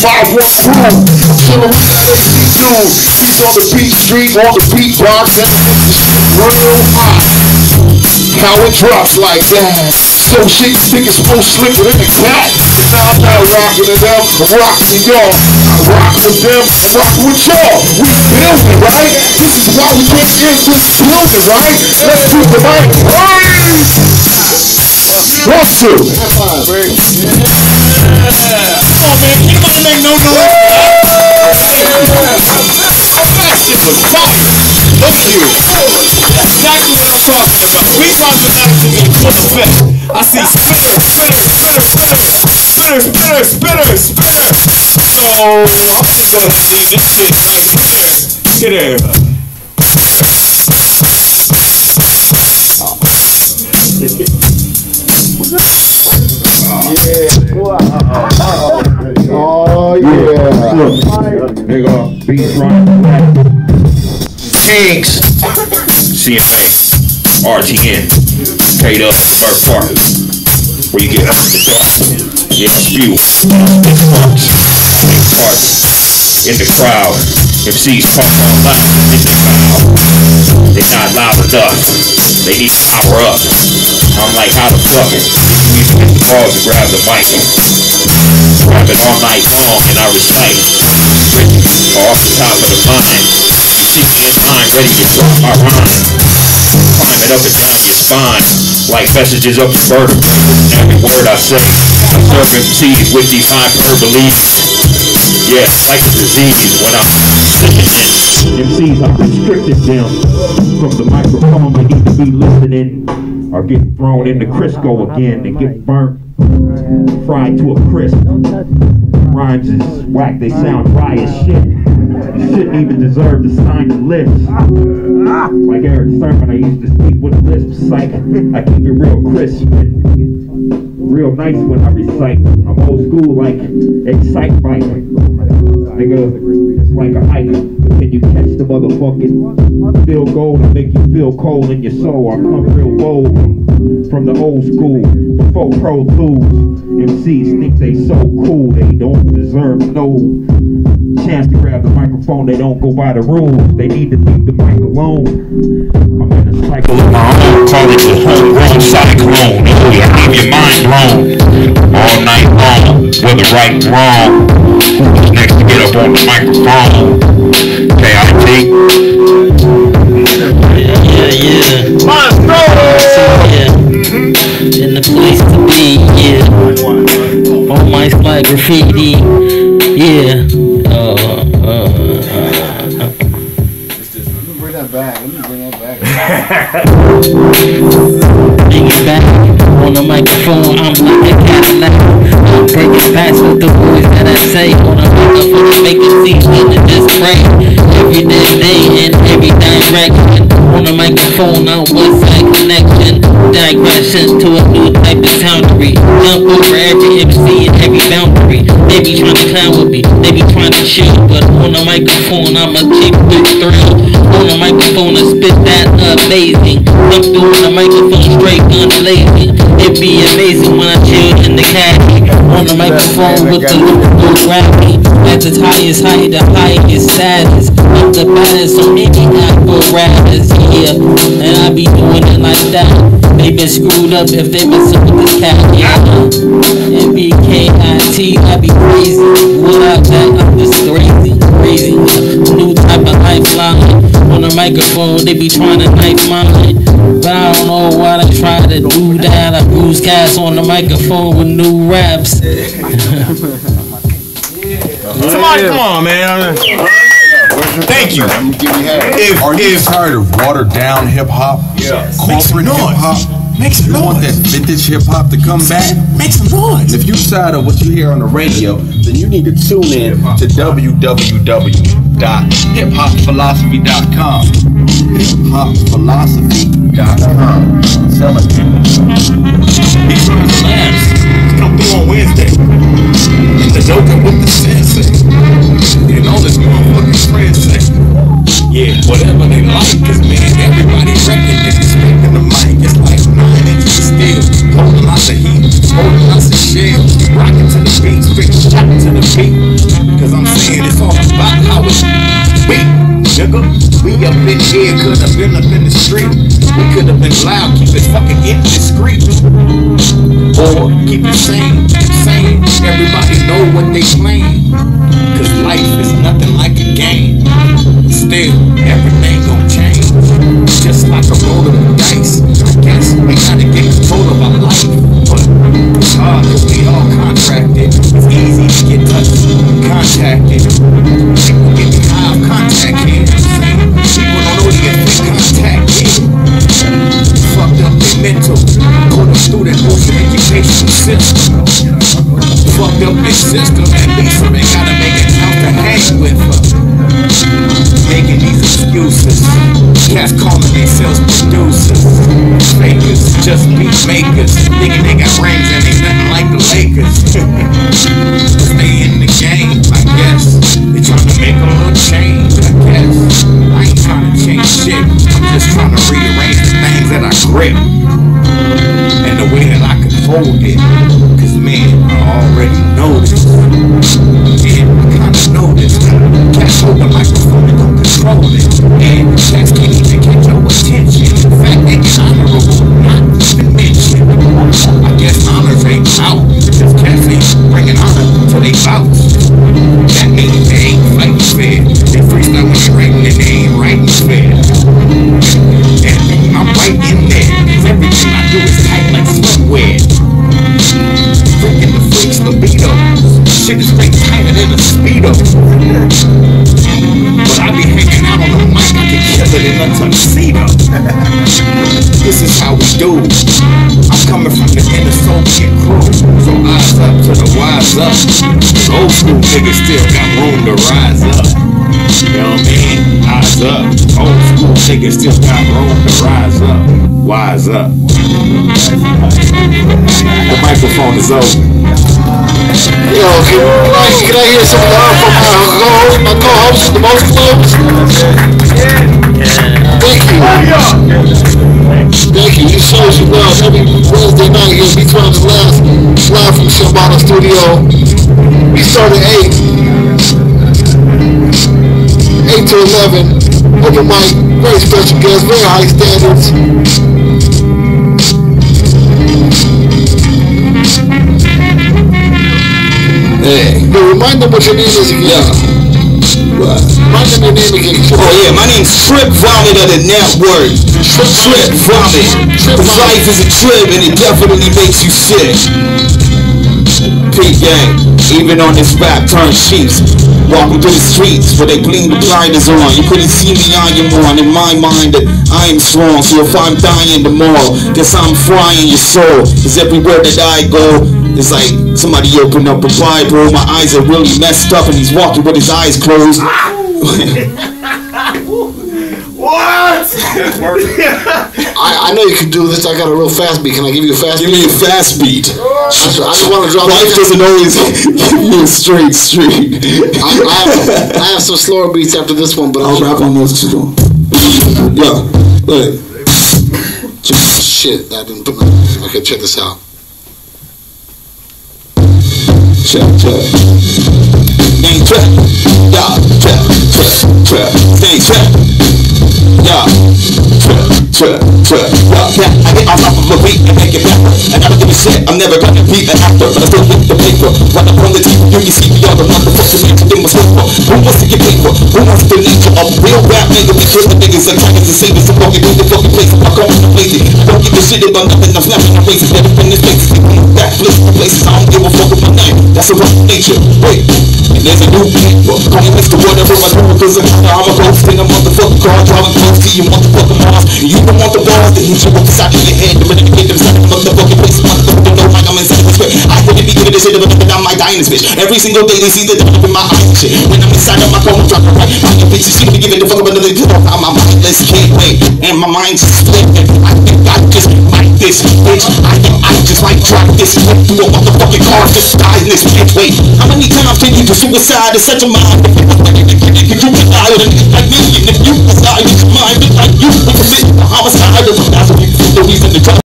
5-1 crew. Chillin' with that AC dude. He's on the beat street, on the beatbox, and it makes the shit real hot. How it drops like that. So shit you think it's more slicker than the cat. And now I'm not rocking to them, I'm rocking to y'all. I rock with them, I'm rocking with y'all. We building, right? This is why we can't get into this building, right? Let's keep the mic right. 1, 2. High five. Yeah. Come on, man. You gotta make no noise. That shit was fire. Look at you. That's exactly what I'm talking about. Reeboks are back to me in full effect. I see spitters. So I'm just gonna leave this shit right here. Get here. Oh yeah. They go beats right. Kings, CMA, RTN, K.I.T, Bird Park, where you get up in the dark. Yeah, spew, big parts, in the crowd. MCs talk all loud in the crowd. They're not loud enough. They need to power up. I'm like, how the fuck it? You can hit the balls and grab the mic. Grab it all night long and I recite. Off the top of the mind. You see me in line, ready to drop my rhyme. Climb it up and down your spine. Like messages up the vertebrae. Every word I say. I serve MCs with these hyperbole. Yeah, like a disease when I'm slipping in. MCs, I've restricted them from the microphone. They need to be listening or get thrown into Crisco again and get burnt, fried to a crisp. Rhymes is whack, they sound dry as shit. You shouldn't even deserve to sign the list. Like Eric Sermon, I used to speak with a lisp. Psych, I keep it real crisp and real nice when I recite. I'm old school like Excite Bike. Nigga, it's like a hike. But can you catch the motherfucking field goal and make you feel cold in your soul? I come real bold from the old school. Before Pro Tools, MCs think they so cool. They don't deserve no chance to grab the microphone. They don't go by the rules. They need to leave the mic alone. I'm in a cycle of my own. Call it the homegrown cyclone. Yeah, leave your mind blown all night long. Whether right or wrong, who's next to get up on the microphone? K.I.T. Yeah. In the place to be, yeah. All mics like graffiti, yeah. Bring that back. Bring it back on the microphone. I'm like a Cadillac. I'm breaking past with the words that I say on the microphone. Make it seem to just pray every day and every direction. On the microphone, on one side connection, digression to a new type of soundery. Jump over every MC and every boundary. They be trying to clown with me, they be trying to chill, but on the microphone, I'ma keep it thrill. On the microphone, I spit that amazing. I'm doing the microphone straight unblazing. It be amazing when I chill in the caddy. On the microphone with the lyrical gravity. At the highest height, the highest status. I'm the baddest on any apparatus. Yeah, and I be doing it like that. They been screwed up if they messing with this cat. Yeah, it be K.I.T. I be crazy. Without that, I'm just crazy. New type of lifeline. On the microphone, they be trying to knife mine. But I don't know why they try to do that. I bruise cats on the microphone with new raps. Somebody, come on, man. Thank you. Are you tired of watered down hip hop? Yeah. Corporate hip hop? Make some You want that noise. vintage hip hop to come back? Make some noise. If you're tired of what you hear on the radio, then you need to tune in to www.hiphopphilosophy.com. Hiphopphilosophy.com. Tell it. These are the labs. Come through on Wednesday. In the joking with the sensei. And all this motherfucking friends say. Yeah, whatever they like, cause man, everybody reckon disrespecting the mic. It's like 9 inches of steel, holding lots of heat, holding lots of shells, rocking to the beat, straight shocking to the beat. have been here, could have been up in the street. We could have been loud, keep it fucking indiscreet. Or keep it sane. Everybody know what they playing. Cause life is nothing like a game. Still, everything gon' change. Just like a roll of the dice. I guess we gotta get control of our life. But it's hard cause we all contracted. It's easy to get touched, contacted. People get behind contact here. People don't know to get contact here. Fucked up their mental. Put them through that open education system. Fucked up their system. At least they gotta make it out to hang with her. Making these excuses. Cats calling themselves producers. Fakers, just beat makers. Thinking they got rings and they nothing like the Lakers. Stay in the game, I guess. They trying to make a little change, I guess. I ain't trying to change shit. I'm just trying to rearrange the things that I grip. And the way that I can hold it. Cause man, I already know this. Yeah, I kinda know this. Cats hold the microphone and don't control it. And cats can't even get your attention. In fact, they get honorable, not even mentioned. I guess honors ain't out. Cause cats ain't bringing honor to they bouts. That means they ain't fighting fair. They freestyle when they writing and they ain't writing fair. And I'm right in there. Cause everything I do is tight like swimwear. Freaking the freaks libido. Shit is way tighter than a Speedo. But I be hanging out on the mic, I can kill it in a tuxedo. This is how we do. I'm coming from the inner Soviet crew. So eyes up to the wise up. Old school niggas still got room to rise up. You know what I mean? Eyes up. Old school niggas still got room to rise up. Wise up. The microphone is open. Yo, can I hear some love from my co-host, the most clubs? Thank you. Thank you. You show some love every Wednesday night here. We trying to live from Shambhala Studio. We start at 8 to 11. Open mic, very special guests, very high standards. Hey, remind them what your name is again. Yeah. What? Remind them your name again. Oh yeah, my name's Trip Vomit of the network. Trip Vomit. Cause life is a trip and it definitely makes you sick. P-gang, even on this rap turn sheets. Walking through the streets where they gleam the blinders on. You couldn't see me on your on. In my mind that I am strong. So if I'm dying tomorrow, guess I'm frying your soul. Cause everywhere that I go, it's like somebody opened up a Bible. My eyes are really messed up and he's walking with his eyes closed. What? I know you can do this. I got a real fast beat. Can I give you a fast beat? Give me a fast beat. I just want to drop. Life doesn't always give you a straight street. I have some slower beats after this one, but I'll rap on those two. Yeah, wait. Shit, I didn't put my. Okay, check this out. Check. Name check. Yeah, check. Name check. Yeah. Trip. Yeah, I get off of a beat and make it back. And I don't give a shit, I'm never gonna be an actor. But I still get the paper. Right up on the TV, you see me all the motherfuckers make them a slipper. Who wants to get paper? Who wants the nature of real rap nigga? Because the niggas like trying to save us from walking through the fucking place. I'm coming to places. I don't give a shit about nothing, I'm snapping the faces. Never been this place. That place for places, I don't give a fuck with my name. That's a rough nature. Wait. And there's a new paper. Call me Mr. Whatever I do, cause I'm a ghost in a motherfucking car. Driving close to you, motherfucking Mars. You don't want the balls to hit you up the side of your head. The minute you get them side of the motherfucking place. Motherfucker don't know like I'm inside the script. I couldn't be giving this shit of a nigga down my dying this bitch. Every single day they see the dump in my eyes and shit. When I'm inside of my phone, I'm dropping right by your bitches. She be giving the fuck up another kid off. I'm mindless, can't wait. And my mind's split. I think I just like this bitch. I just like drop this whip through a motherfucking car. Just die in this bitch. Wait, how many times can you do suicide in such a mind? If you decide with a nigga like me, and if you decide with your mind, like you, with a bitch, homicide, that's what you feel the reason to drop.